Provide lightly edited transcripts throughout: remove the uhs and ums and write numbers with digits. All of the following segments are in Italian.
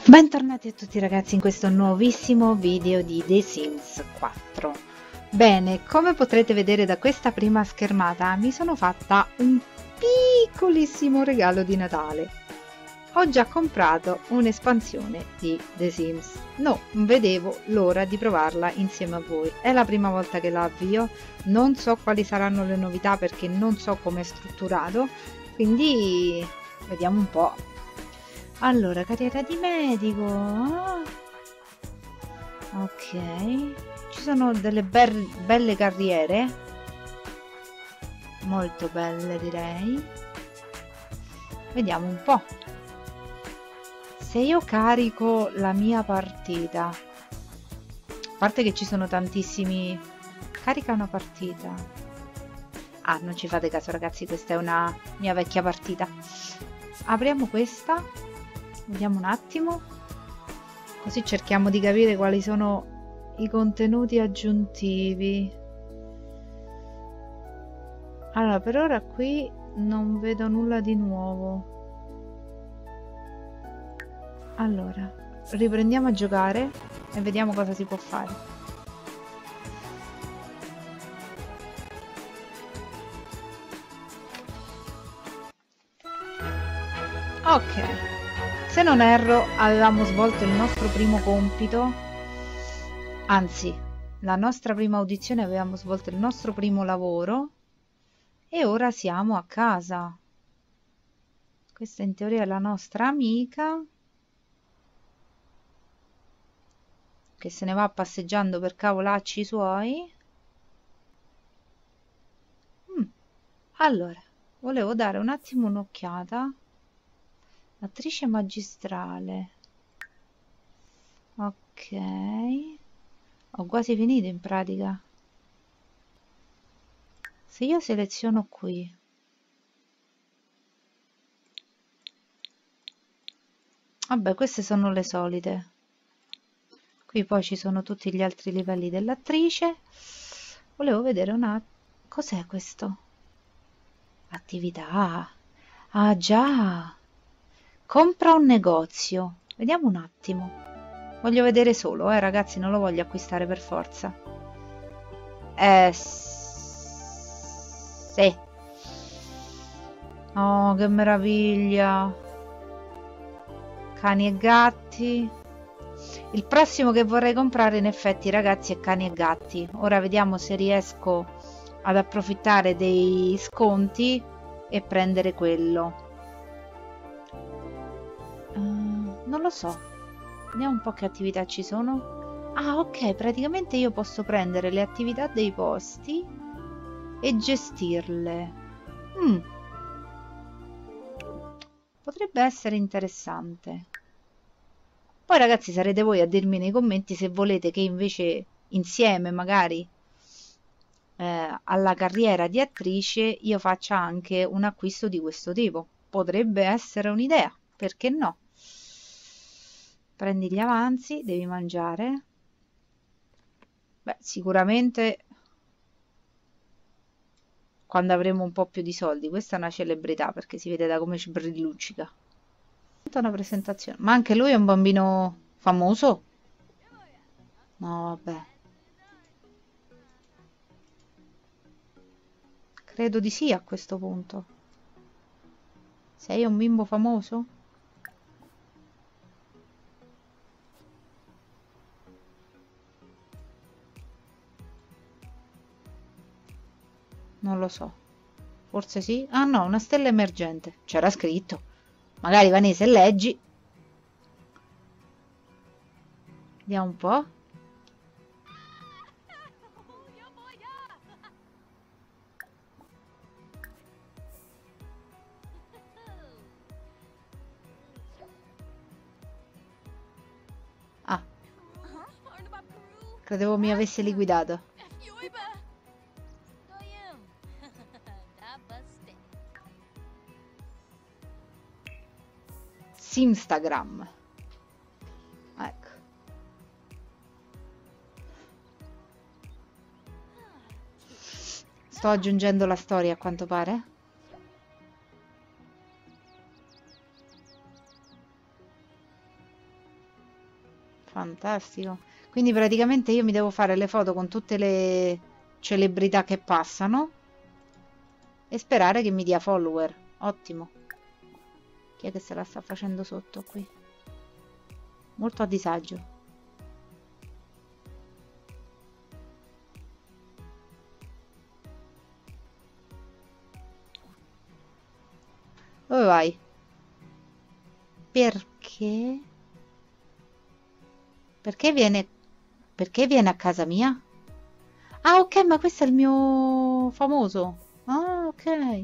Bentornati a tutti ragazzi in questo nuovissimo video di The Sims 4. Bene, come potrete vedere da questa prima schermata mi sono fatta un piccolissimo regalo di Natale. Ho già comprato un'espansione di The Sims. Non vedevo l'ora di provarla insieme a voi. È la prima volta che la avvio, non so quali saranno le novità perché non so come è strutturato, quindi vediamo un po'. Allora, carriera di medico. Ok, ci sono delle belle carriere, molto belle direi. Vediamo un po'. Se io carico la mia partita, a parte che ci sono tantissimi, carica una partita. Ah, non ci fate caso ragazzi, questa è una mia vecchia partita. Apriamo questa, vediamo un attimo, così cerchiamo di capire quali sono i contenuti aggiuntivi. Allora, per ora qui non vedo nulla di nuovo. Allora, riprendiamo a giocare e vediamo cosa si può fare. Ok, se non erro avevamo svolto il nostro primo compito, anzi la nostra prima audizione, avevamo svolto il nostro primo lavoro e ora siamo a casa. Questa in teoria è la nostra amica che se ne va passeggiando per cavolacci suoi. Allora, volevo dare un attimo un'occhiata. Attrice magistrale. Ok, ho quasi finito in pratica. Se io seleziono qui, vabbè, queste sono le solite. Qui poi ci sono tutti gli altri livelli dell'attrice. Volevo vedere un attimo. Cos'è questo? Attività. Ah già. Compra un negozio. Vediamo un attimo. Voglio vedere solo, ragazzi, non lo voglio acquistare per forza. Sì. Oh, che meraviglia. Cani e gatti. Il prossimo che vorrei comprare in effetti ragazzi è cani e gatti. Ora vediamo se riesco ad approfittare dei sconti e prendere quello. Non lo so, vediamo un po' che attività ci sono. Ah ok, praticamente io posso prendere le attività dei posti e gestirle. Potrebbe essere interessante. Poi ragazzi sarete voi a dirmi nei commenti se volete che invece insieme magari alla carriera di attrice io faccia anche un acquisto di questo tipo. Potrebbe essere un'idea, perché no? Prendi gli avanzi, devi mangiare. Beh, sicuramente quando avremo un po' più di soldi. Questa è una celebrità perché si vede da come ci brilluccica. Una presentazione. Ma anche lui è un bambino famoso? No, vabbè. Credo di sì a questo punto. Sei un bimbo famoso? Non lo so. Forse sì? Ah no, una stella emergente. C'era scritto. Magari Vanessa leggi. Vediamo un po'. Ah. Credevo mi avesse liquidato. Simstagram. Ecco. Sto aggiungendo la storia a quanto pare. Fantastico. Quindi praticamente io mi devo fare le foto con tutte le celebrità che passano e sperare che mi dia follower. Ottimo. Chi è che se la sta facendo sotto qui? Molto a disagio. Dove vai? Perché? Perché viene a casa mia? Ah, ok, ma questo è il mio famoso. Ah, ok.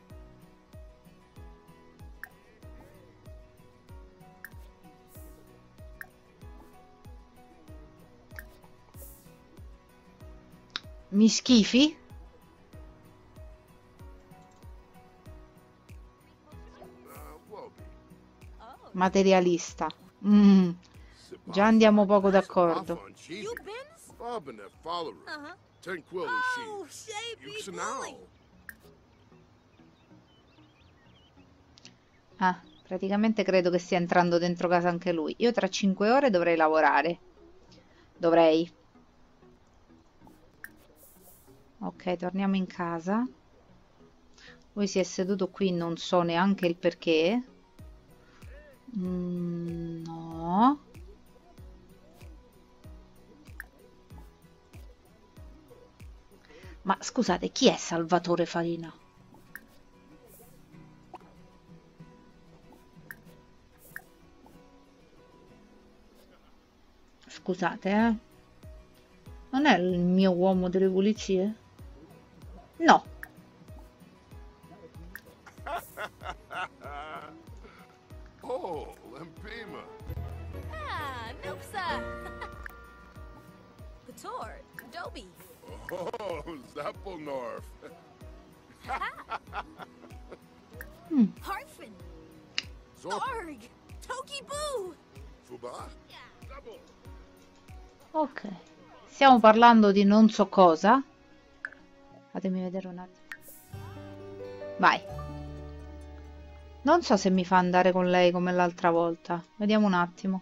Mi schifi? Materialista. Già andiamo poco d'accordo. Ah, praticamente credo che stia entrando dentro casa anche lui. Io tra 5 ore dovrei lavorare. Dovrei. Ok, torniamo in casa. Lui si è seduto qui, non so neanche il perché. No. Ma scusate, chi è Salvatore Farina? Scusate, non è il mio uomo delle pulizie? No. Oh, Lempima. Ah, Noopsa. Pator, Dobie. Oh, Zappelnorf. Harfin. Arg. Toki Boo. Fuba. Double. Ok. Stiamo parlando di non so cosa. Fatemi vedere un attimo. Vai. Non so se mi fa andare con lei come l'altra volta. Vediamo un attimo.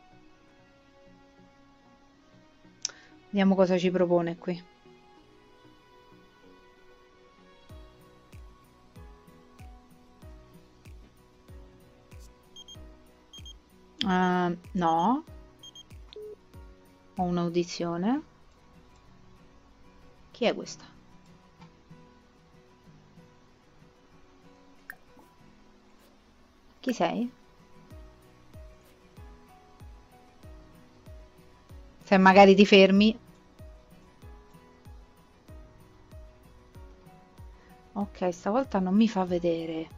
Vediamo cosa ci propone qui. No. Ho un'audizione. Chi è questa? Chi sei? Se magari ti fermi. Ok, stavolta non mi fa vedere.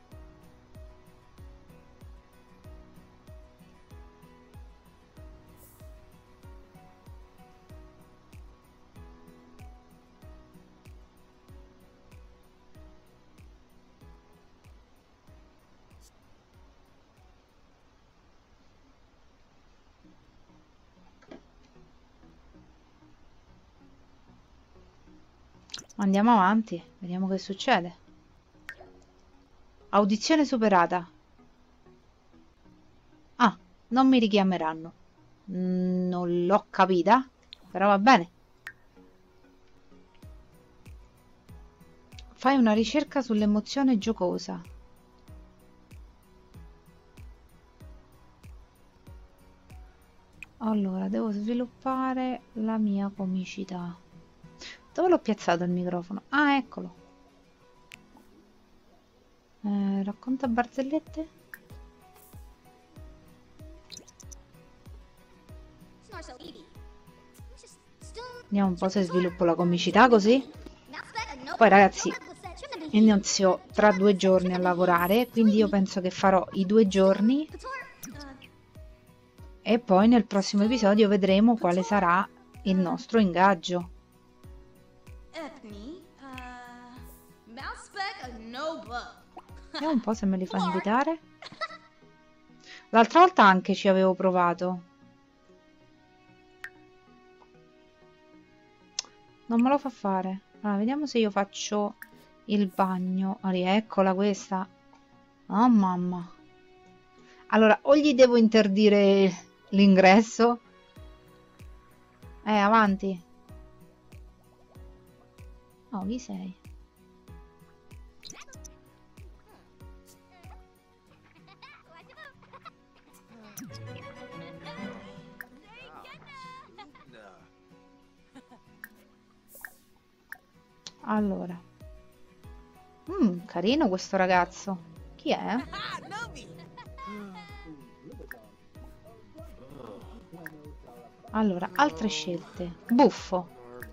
Andiamo avanti, vediamo che succede. Audizione superata. Ah, non mi richiameranno. Non l'ho capita, però va bene. Fai una ricerca sull'emozione giocosa. Allora, devo sviluppare la mia comicità. Dove l'ho piazzato il microfono? Ah, eccolo. Racconta barzellette? Vediamo un po' se sviluppo la comicità così. Poi ragazzi, inizio tra 2 giorni a lavorare, quindi io penso che farò i 2 giorni e poi nel prossimo episodio vedremo quale sarà il nostro ingaggio. Vediamo un po' se me li fa invitare. L'altra volta anche ci avevo provato. Non me lo fa fare. Allora, vediamo se io faccio il bagno. Eccola questa. Oh mamma. Allora, o gli devo interdire l'ingresso. Avanti. Oh, chi sei? Allora. Carino questo ragazzo. Chi è? Ah, Nobi. Allora, altre scelte. Buffo.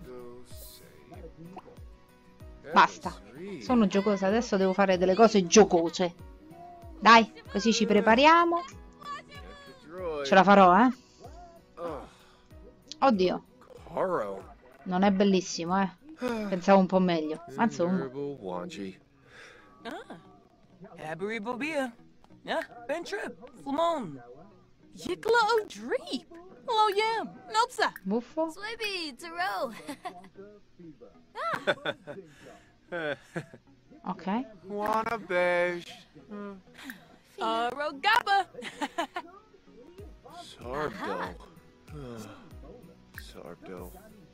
Basta. Sono giocosa, adesso devo fare delle cose giocose. Dai, così ci prepariamo. Ce la farò, eh? Oddio. Non è bellissimo, eh? Pensavo un po' meglio. Ma insomma. Abri Bobia. Yeah, Ben Trip, Flamon. Yikla O'Dreep. Hello, Yam. Nopsa. Buffo. Swiby, Taro. Ok. Wanna beige. Rogaba. Sarbdo. Sarbdo.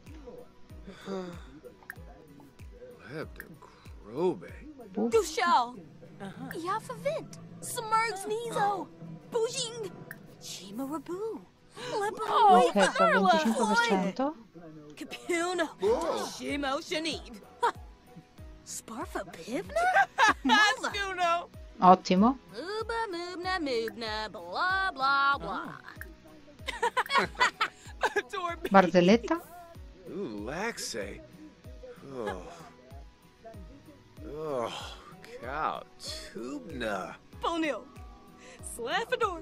Lebda Grobe. Gushal. Yafavint. Submergs Nizo. Boujing. Chima Rabu. Ok, sto al 25%. Capuna. Shimo Shanid. Sparfa Pivna? Scuno. Ottimo. Mooba moobna moobna blah blah blah. Barzelletta. Ooh, Laxe. Oh. Oh, cow. Tubna. Bonil. Slaffador.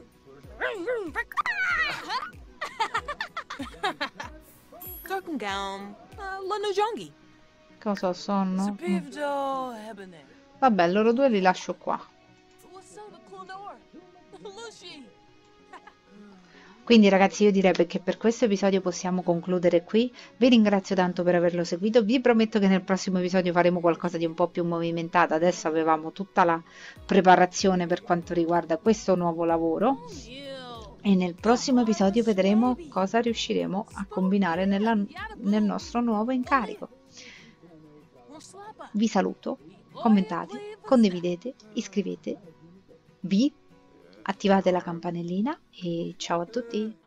Turkengaum. Lanujongi. Cosa ho sonno? Sapivdo Ebene. Vabbè, loro due li lascio qua. Wasoda Clonor. Lushi. Quindi ragazzi, io direi che per questo episodio possiamo concludere qui. Vi ringrazio tanto per averlo seguito. Vi prometto che nel prossimo episodio faremo qualcosa di un po' più movimentato. Adesso avevamo tutta la preparazione per quanto riguarda questo nuovo lavoro. E nel prossimo episodio vedremo cosa riusciremo a combinare nel nostro nuovo incarico. Vi saluto, commentate, condividete, iscrivetevi, attivate la campanellina e ciao a tutti!